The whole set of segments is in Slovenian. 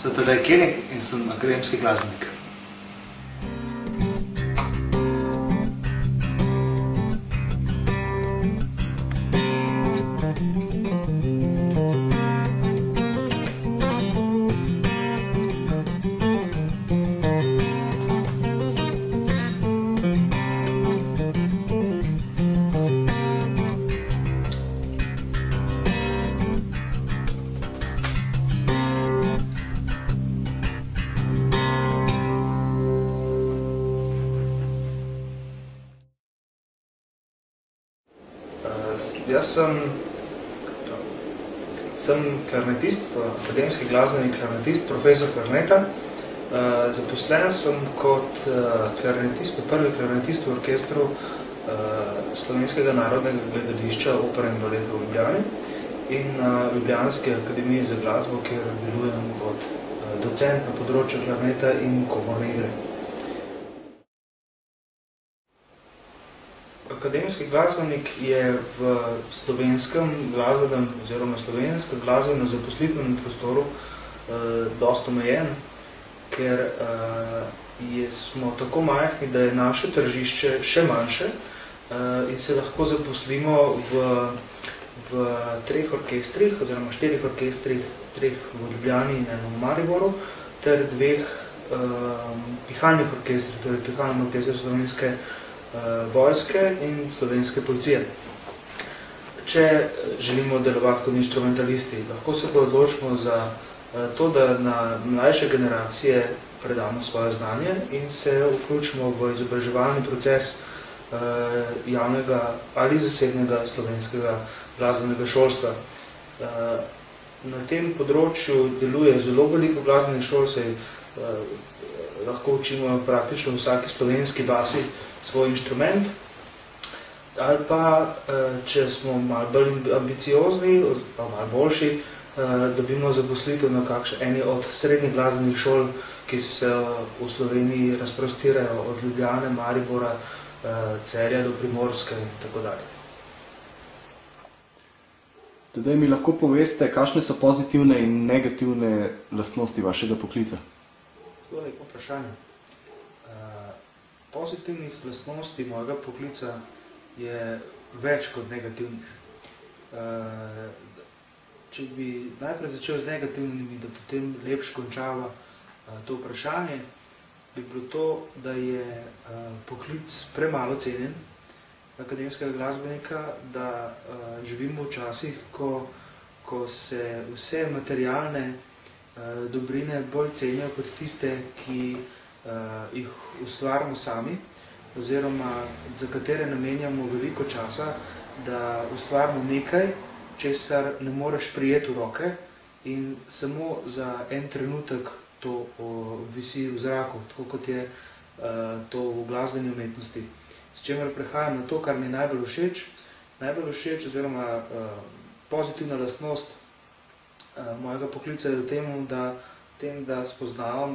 Sem Tadej Kenik in sem akademski glasbenik. Jaz sem klarnetist, akademski glasbenik klarnetist, profesor klarneta. Zaposlen sem kot klarnetist, prvi klarnetist v orkestru Slovenskega narodnega gledališča Opera in baleta v Ljubljani in na Ljubljanski akademiji za glasbo, kjer delujem kot docent na področju klarneta in komorne igre. Akademski glasbenik je v slovenskem glasbenem oziroma slovenskem glasbenem zaposlitvenem prostoru dosti omejen, ker smo tako majhni, da je naše tržišče še manjše in se lahko zaposlimo v 3 orkestrih oziroma 4 orkestrih, 3 v Ljubljani in 1 v Mariboru, ter 2 pihalnih orkestrih, torej pihalnem orkestru Slovenske vojske in slovenske policije. Če želimo delovati kot inštrumentalisti, lahko se pa odločimo za to, da na mlajše generacije predamo svoje znanje in se vključimo v izobraževalni proces javnega ali zasebnega slovenskega glasbenega šolstva. Na tem področju deluje zelo veliko glasbenih šol, se lahko učimo praktično v vsaki slovenski vasi svoj inštrument, ali pa, če smo malo bolj ambiciozni, pa malo boljši, dobimo zaposlitev na eni od srednjih glasbenih šol, ki se v Sloveniji razprostirajo od Ljubljane, Maribora, Celja do Primorske in tako dalje. Tadej, mi lahko poveste, kakšne so pozitivne in negativne lastnosti vašega poklica? Zelo lepo vprašanje. Pozitivnih lastnosti mojega poklica je več kot negativnih. Če bi najprej začel z negativnimi, da potem lepše končava to vprašanje, bi bilo to, da je poklic premalo cenjen akademskega glasbenika, da živimo v časih, ko se vse materialne dobrine bolj cenijo kot tiste, ki jih ustvarimo sami, oziroma za katere namenjamo veliko časa, da ustvarimo nekaj, česar ne moreš prijeti v roke in samo za en trenutek to visi v zraku, tako kot je to v glasbeni umetnosti. S čemer prehajam na to, kar mi je najbolj všeč. Najbolj všeč oziroma pozitivna lastnost mojega poklica je v tem, da spoznavam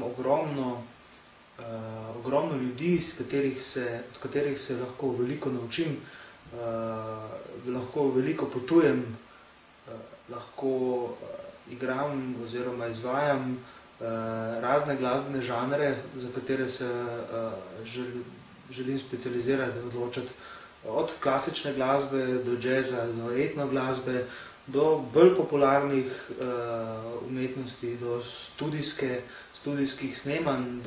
ogromno ljudi, od katerih se lahko veliko naučim, lahko veliko potujem, lahko igram oziroma izvajam razne glasbene žanre, za katere se želim specializirati, odločati od klasične glasbe do džeza, do etno glasbe, do bolj popularnih umetnosti, do studijskih snemanj,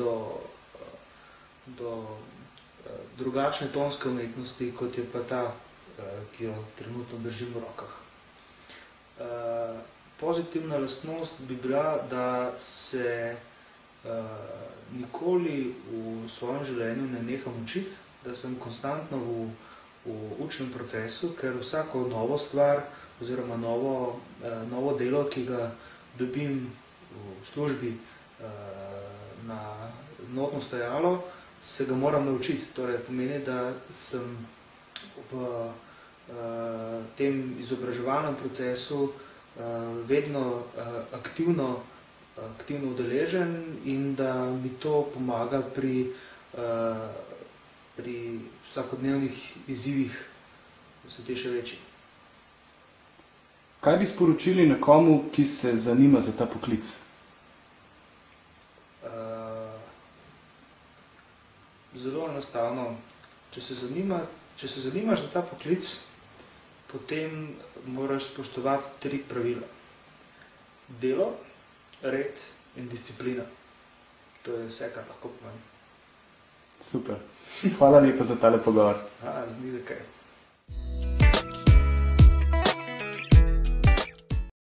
do drugačne tonske umetnosti, kot je pa ta, ki jo trenutno držim v rokah. Pozitivna lastnost bi bila, da se nikoli v svojem življenju ne neham učiti, da sem konstantno v učnem procesu, ker vsako novo stvar oziroma novo delo, ki ga dobim v službi na notno stajalo, se ga moram naučiti. Torej pomeni, da sem v tem izobraževalnem procesu vedno aktivno udeležen in da mi to pomaga pri vsakodnevnih izzivih, da so te še večji. Kaj bi sporočili nekomu, ki se zanima za ta poklic? enostavno. Če se zanimaš za ta poklic, potem moraš spoštovati 3 pravila. Delo, red in disciplina. To je vse, kar lahko pomeni. Super. Hvala lepa za tale pogovor. Ni za kaj.